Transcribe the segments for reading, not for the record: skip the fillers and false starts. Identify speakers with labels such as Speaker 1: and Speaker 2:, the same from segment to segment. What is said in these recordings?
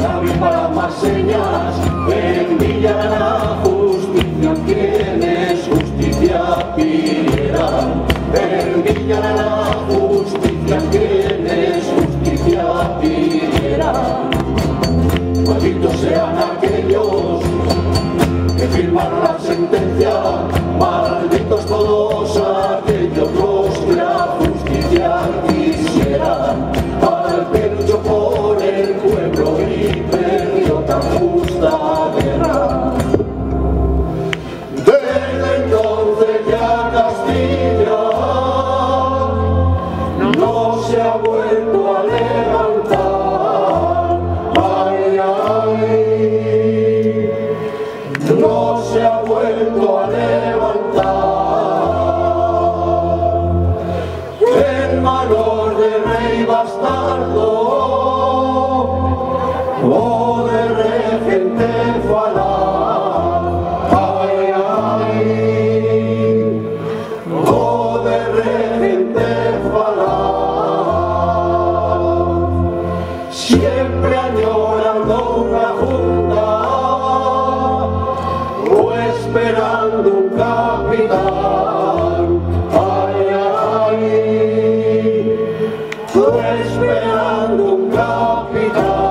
Speaker 1: Para más señas, en Villa la justicia, quienes justicia pidieran. En Villa la justicia, quienes justicia pidieran. Malditos sean aquellos que firmaron la sentencia, malditos todos aquellos los que la justicia quisieran. Al que luchó por el pueblo y perdió tan justa guerra. Desde entonces ya Castilla no se ha vuelto a levantar. Ay, ay, no se ha vuelto a levantar. En manos de rey bastardo o de regente falaz, ay, ay, o de regente falaz, siempre añorando una junta o esperando un capitán, ay, ay, o esperando un capitán.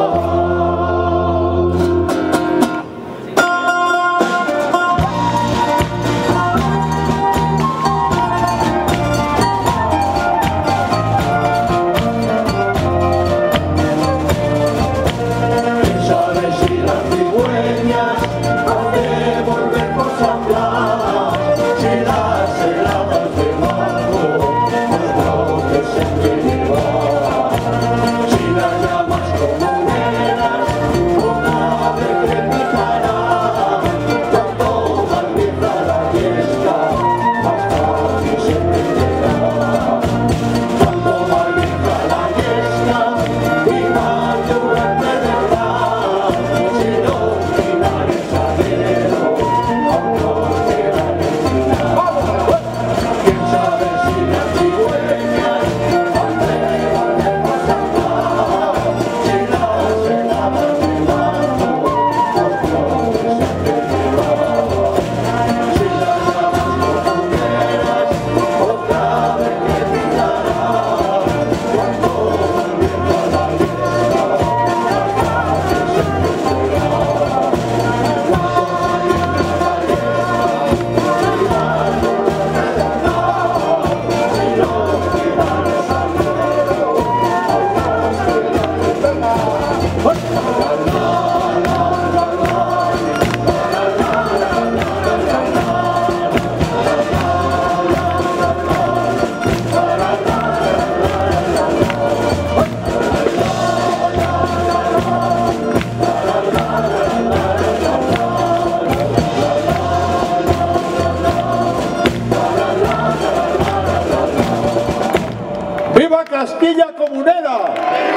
Speaker 2: ¡Viva Castilla Comunera!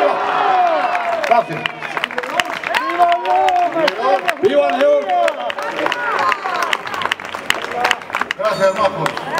Speaker 2: Gracias. ¡Viva León!
Speaker 3: Gracias, Marcos.